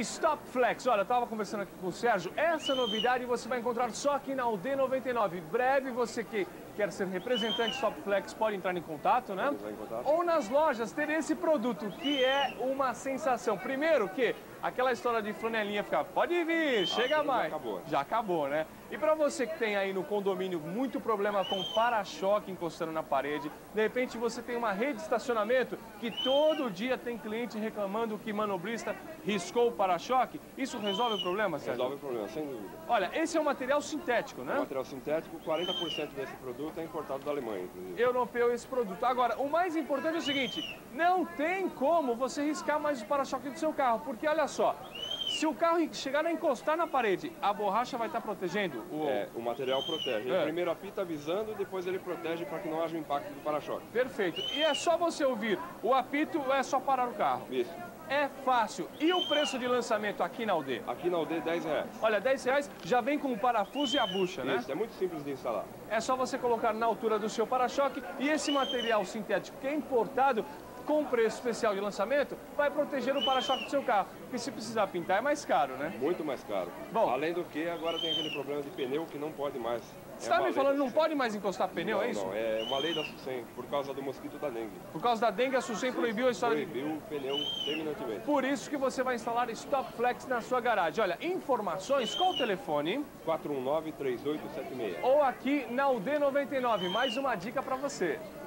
Stop Flex. Olha, eu estava conversando aqui com o Sérgio. Essa novidade você vai encontrar só aqui na UD 99. Em breve, você que quer ser representante Stop Flex pode entrar em contato, né? Ou nas lojas ter esse produto, que é uma sensação. Primeiro que aquela história de flanelinha ficar, pode vir, chega mais. Já acabou. Já acabou, né? E para você que tem aí no condomínio muito problema com para-choque encostando na parede, de repente você tem uma rede de estacionamento que todo dia tem cliente reclamando que manobrista riscou o para-choque, isso resolve o problema, Sérgio? Resolve o problema, sem dúvida. Olha, esse é um material sintético, né? É um material sintético, 40% desse produto é importado da Alemanha, inclusive. Europeu esse produto. Agora, o mais importante é o seguinte, não tem como você riscar mais o para-choque do seu carro, porque olha só, se o carro chegar a encostar na parede, a borracha vai estar protegendo o... O material protege. Ele primeiro apita avisando, depois ele protege para que não haja o impacto do para-choque. Perfeito. E é só você ouvir o apito ou é só parar o carro? Isso. É fácil. E o preço de lançamento aqui na UD? Aqui na UD, R$10. Olha, R$10 já vem com o parafuso e a bucha, né? Isso, é muito simples de instalar. É só você colocar na altura do seu para-choque e esse material sintético que é importado, com preço especial de lançamento, vai proteger o para-choque do seu carro. Porque se precisar pintar é mais caro, né? Muito mais caro. Bom, além do que, agora tem aquele problema de pneu que não pode mais. Você está me falando que não pode mais encostar pneu, não, é isso? Não, é uma lei da SUSEM, por causa do mosquito da dengue. Por causa da dengue, a SUSEM proibiu a história Proibiu o pneu terminantemente. Por isso que você vai instalar Stop Flex na sua garagem. Olha, informações, qual o telefone? 419-3876. Ou aqui na UD 99, mais uma dica para você.